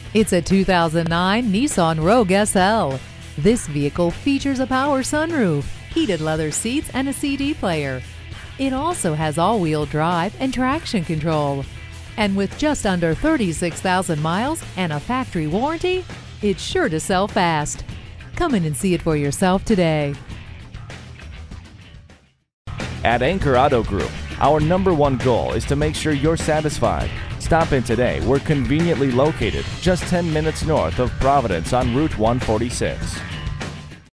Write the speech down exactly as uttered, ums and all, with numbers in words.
It's a two thousand nine Nissan Rogue S L. This vehicle features a power sunroof, heated leather seats, and a C D player. It also has all-wheel drive and traction control. And with just under thirty-six thousand miles and a factory warranty, it's sure to sell fast. Come in and see it for yourself today. At Anchor Auto Group, our number one goal is to make sure you're satisfied. Stop in today. We're conveniently located just ten minutes north of Providence on Route one forty-six.